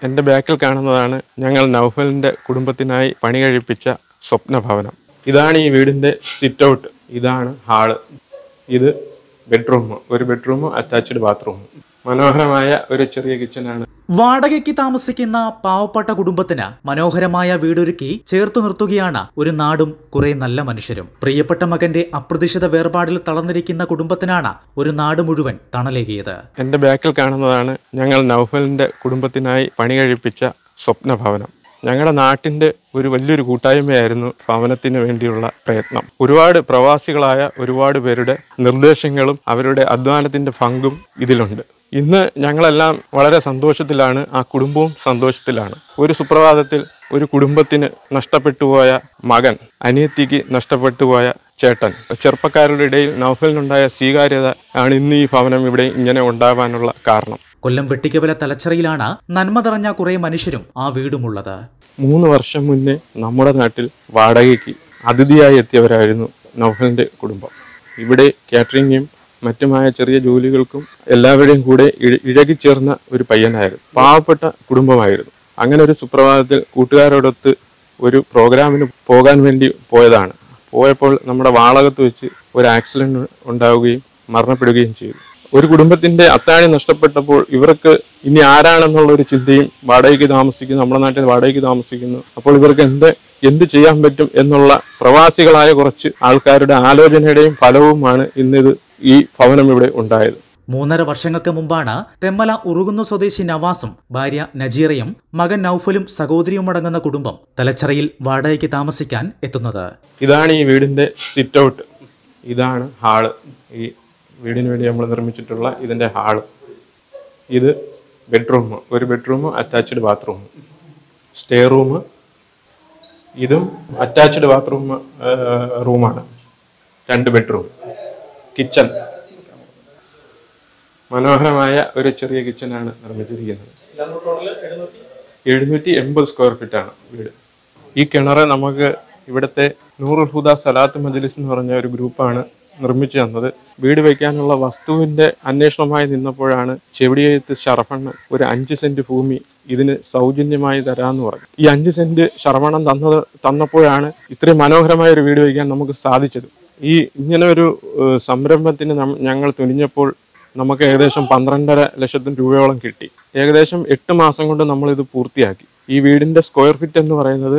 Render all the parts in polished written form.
എൻ്റെ ബാക്കിൽ കാണുന്നതാണ് ഞങ്ങൾ നൗഫലിൻ്റെ കുടുംബത്തിനായി പണി കഴിപ്പിച്ച സ്വപ്ന ഭവനം. ഇതാണ് ഈ വീടിൻ്റെ സിറ്റ് ഔട്ട്. ഇതാണ് ഹാള്. ഇത് ബെഡ്റൂം. ഒരു ബെഡ്റൂമും അറ്റാച്ച്ഡ് ബാത്റൂമും. മനോഹരമായ ഒരു ചെറിയ കിച്ചനാണ്. വാടകയ്ക്ക് താമസിക്കുന്ന പാവപ്പെട്ട കുടുംബത്തിന് മനോഹരമായ വീടൊരുക്കി ചേർത്തു നിർത്തുകയാണ് ഒരു നാടും കുറെ നല്ല മനുഷ്യരും. പ്രിയപ്പെട്ട മകന്റെ അപ്രതീക്ഷിത വേർപാടിൽ തളർന്നിരിക്കുന്ന കുടുംബത്തിനാണ് ഒരു നാട് മുഴുവൻ തണലേകിയത്. എൻ്റെ ബാക്കിൽ കാണുന്നതാണ് ഞങ്ങൾ നൗഫലിൻ്റെ കുടുംബത്തിനായി പണി കഴിപ്പിച്ച സ്വപ്ന ഭവനം. ഞങ്ങളുടെ നാട്ടിൻ്റെ ഒരു വലിയൊരു കൂട്ടായ്മയായിരുന്നു ഭവനത്തിന് വേണ്ടിയുള്ള പ്രയത്നം. ഒരുപാട് പ്രവാസികളായ ഒരുപാട് പേരുടെ നിർദ്ദേശങ്ങളും അവരുടെ അധ്വാനത്തിൻ്റെ പങ്കും ഇതിലുണ്ട്. ഇന്ന് ഞങ്ങളെല്ലാം വളരെ സന്തോഷത്തിലാണ്, ആ കുടുംബവും സന്തോഷത്തിലാണ്. ഒരു സുപ്രഭാതത്തിൽ ഒരു കുടുംബത്തിന് നഷ്ടപ്പെട്ടുപോയ മകൻ, അനിയത്തിക്ക് നഷ്ടപ്പെട്ടുപോയ ചേട്ടൻ, ചെറുപ്പക്കാരുടെ ഇടയിൽ നൗഫലിനുണ്ടായ സ്വീകാര്യത ആണ് ഇന്ന് ഈ ഭവനം ഇവിടെ ഇങ്ങനെ ഉണ്ടാവാനുള്ള കാരണം. കൊല്ലം വെട്ടിക്കവല തലച്ചറയിലാണ് നന്മ നിറഞ്ഞ കുറെ മനുഷ്യരും ആ വീടുമുള്ളത്. 3 വർഷം മുന്നേ നമ്മുടെ നാട്ടിൽ വാടകയ്ക്ക് അതിഥിയായി എത്തിയവരായിരുന്നു നൗഫലിൻ്റെ കുടുംബം. ഇവിടെ കാറ്ററിങ്ങും മറ്റുമായ ചെറിയ ജോലികൾക്കും എല്ലാവരുടെയും കൂടെ ഇഴകിച്ചേർന്ന ഒരു പയ്യനായിരുന്നു. പാവപ്പെട്ട കുടുംബമായിരുന്നു. അങ്ങനെ ഒരു സുപ്രഭാതത്തിൽ കൂട്ടുകാരോടൊത്ത് ഒരു പ്രോഗ്രാമിന് പോകാൻ വേണ്ടി പോയതാണ്. പോയപ്പോൾ നമ്മുടെ വാളകത്ത് വെച്ച് ഒരു ആക്സിഡന്റ് ഉണ്ടാവുകയും മരണപ്പെടുകയും ചെയ്തു. ഒരു കുടുംബത്തിന്റെ അത്താണി നഷ്ടപ്പെട്ടപ്പോൾ ഇവർക്ക് ഇനി ആരാണെന്നുള്ള ഒരു ചിന്തയും, വാടകയ്ക്ക് താമസിക്കുന്നു, നമ്മുടെ നാട്ടിൽ വാടകയ്ക്ക് താമസിക്കുന്നു, അപ്പോൾ ഇവർക്ക് എന്ത് ചെയ്യാൻ പറ്റും എന്നുള്ള പ്രവാസികളായ കുറച്ച് ആൾക്കാരുടെ ആലോചനയുടെയും ഫലവുമാണ് ഇന്നിത് ഈ ഭവനം ഇവിടെ ഉണ്ടായത്. 3.5 വർഷങ്ങൾക്ക് മുമ്പാണ് തെമ്മല ഉറുകുന്നു സ്വദേശി നവാസും ഭാര്യ നജീറയും മകൻ നൗഫലും സഹോദരിയും അടങ്ങുന്ന കുടുംബം തലച്ചറയിൽ വാടകയ്ക്ക് താമസിക്കാൻ എത്തുന്നത്. ഇതാണ് ഈ വീടിന്റെ സിറ്റ് ഔട്ട്. ഇതാണ് ഹാള്. ഈ വീടിന് വേണ്ടി നമ്മൾ നിർമ്മിച്ചിട്ടുള്ള ഇതിന്റെ ഹാള്. ഇത് ബെഡ്റൂം. ഒരു ബെഡ്റൂമും അറ്റാച്ച്ഡ് ബാത്റൂമും. Stay room. ഇതും അറ്റാച്ച്ഡ് ബാത്റൂം റൂമാണ്. 2 ബെഡ്റൂം. കിച്ചൺ. മനോഹരമായ ഒരു ചെറിയ കിച്ചനാണ് നിർമ്മിച്ചിരിക്കുന്നത്. 780 സ്ക്വയർ ഫീറ്റ് ആണ് വീട്. ഈ കിണറ് നമുക്ക് ഇവിടുത്തെ നൂറുൽ ഹുദ സലാത്ത് മജ്ലിസ് എന്ന് പറഞ്ഞ ഒരു ഗ്രൂപ്പാണ് നിർമ്മിച്ചു തന്നത്. വീട് വയ്ക്കാനുള്ള വസ്തുവിന്റെ അന്വേഷണമായി നിന്നപ്പോഴാണ് ചെവിടിയെഴുത്ത് ശരവണ്ണ ഒരു 5 സെന്റ് ഭൂമി ഇതിന് സൗജന്യമായി തരാമെന്ന് പറഞ്ഞു. ഈ 5 സെന്റ് ശരവണം തന്നപ്പോഴാണ് ഇത്രയും മനോഹരമായ ഒരു വീട് വയ്ക്കാൻ നമുക്ക് സാധിച്ചത്. ഈ ഇങ്ങനെ ഒരു സംരംഭത്തിന് ഞങ്ങൾ തുനിഞ്ഞപ്പോൾ നമുക്ക് ഏകദേശം 12.5 ലക്ഷത്തിന് രൂപയോളം കിട്ടി. ഏകദേശം 8 മാസം കൊണ്ട് നമ്മൾ ഇത് പൂർത്തിയാക്കി. ഈ വീടിന്റെ സ്ക്വയർ ഫീറ്റ് എന്ന് പറയുന്നത്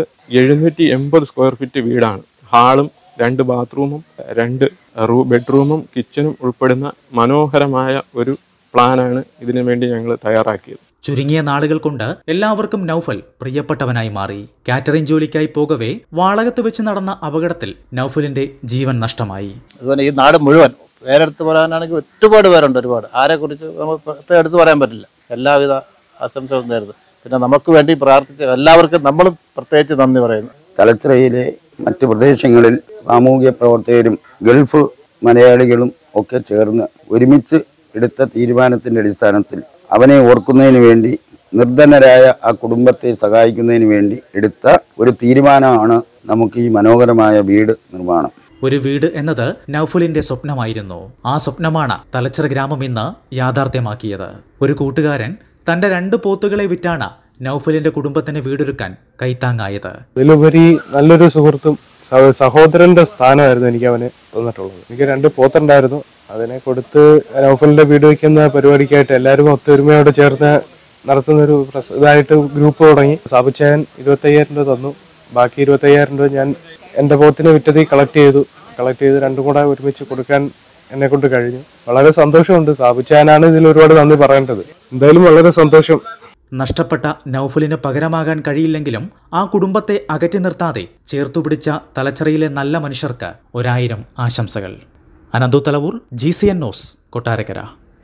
780 സ്ക്വയർ ഫീറ്റ് വീടാണ്. ഹാളും 2 ബാത്റൂമും 2 ബെഡ്റൂമും കിച്ചനും ഉൾപ്പെടുന്ന മനോഹരമായ ഒരു പ്ലാനാണ് ഇതിനു വേണ്ടി ഞങ്ങൾ തയ്യാറാക്കിയത്. ചുരുങ്ങിയ നാളുകൾ കൊണ്ട് എല്ലാവർക്കും നൗഫൽ പ്രിയപ്പെട്ടവനായി മാറി. കാറ്ററിംഗ് ജോലിക്കായി പോകവേ വാളകത്ത് വെച്ച് നടന്ന അപകടത്തിൽ നൗഫലിന്റെ ജീവൻ നഷ്ടമായി. അതുപോലെ ഈ നാട് മുഴുവൻ പേരെടുത്ത് പറയാനാണെങ്കിൽ ഒരുപാട് പേരുണ്ട്. ആരെ കുറിച്ച് നമുക്ക് എടുത്ത് പറയാൻ പറ്റില്ല. എല്ലാവിധ ആശംസകളും നേരുന്നു. പിന്നെ നമുക്ക് വേണ്ടി പ്രാർത്ഥിച്ച എല്ലാവർക്കും നമ്മൾ പ്രത്യേകിച്ച് നന്ദി പറയുന്നു. തലച്ചിറയിലെ മറ്റ് പ്രദേശങ്ങളിൽ സാമൂഹിക പ്രവർത്തകരും ഗൾഫ് മലയാളികളും ഒക്കെ ചേർന്ന് ഒരുമിച്ച് എടുത്ത തീരുമാനത്തിൻ്റെ അടിസ്ഥാനത്തിൽ അവനെ ഓർക്കുന്നതിന് വേണ്ടി, നിർധനരായ ആ കുടുംബത്തെ സഹായിക്കുന്നതിന് വേണ്ടി എടുത്ത ഒരു തീരുമാനമാണ് നമുക്ക് ഈ മനോഹരമായ വീട് നിർമ്മാണം. ഒരു വീട് എന്നത് നൗഫലിന്റെ സ്വപ്നമായിരുന്നു. ആ സ്വപ്നമാണ് തലച്ചിറ ഗ്രാമം ഇന്ന് യാഥാർത്ഥ്യമാക്കിയത്. ഒരു കൂട്ടുകാരൻ തന്റെ 2 പോത്തുകളെ വിറ്റാണ് നൗഫലിന്റെ കുടുംബത്തിന് വീടൊരുക്കാൻ കൈത്താങ്ങായത്. ഇതിലുപരി നല്ലൊരു സുഹൃത്തും സഹോദരന്റെ സ്ഥാനമായിരുന്നു എനിക്ക് അവന് തന്നിട്ടുള്ളത്. എനിക്ക് 2 പോത്തുണ്ടായിരുന്നു. അതിനെ കൊടുത്ത് നൗഫലിന്റെ വീട് വയ്ക്കുന്ന പരിപാടിക്കായിട്ട് എല്ലാവരും ഒത്തൊരുമയോടെ ചേർന്ന് നടത്തുന്നൊരു ഇതായിട്ട് ഗ്രൂപ്പ് തുടങ്ങി. സാബുച്ചായൻ 25,000 രൂപ തന്നു. ബാക്കി 25,000 രൂപ ഞാൻ എൻ്റെ പോത്തിനെ വിറ്റതിൽ കളക്ട് ചെയ്ത് 2 കൂടെ ഒരുമിച്ച് കൊടുക്കാൻ എന്നെ കൊണ്ട് കഴിഞ്ഞു. വളരെ സന്തോഷമുണ്ട്. സാബുച്ചായനാണ് ഇതിൽ ഒരുപാട് നന്ദി പറയേണ്ടത്. എന്തായാലും വളരെ സന്തോഷം. നഷ്ടപ്പെട്ട നൗഫലിന് പകരമാകാൻ കഴിയില്ലെങ്കിലും ആ കുടുംബത്തെ അകറ്റി നിർത്താതെ ചേർത്തുപിടിച്ച തലച്ചിറയിലെ നല്ല മനുഷ്യർക്ക് 1000 ആശംസകൾ. Ananthu Thalavoor, GCN news, Kottarakkara.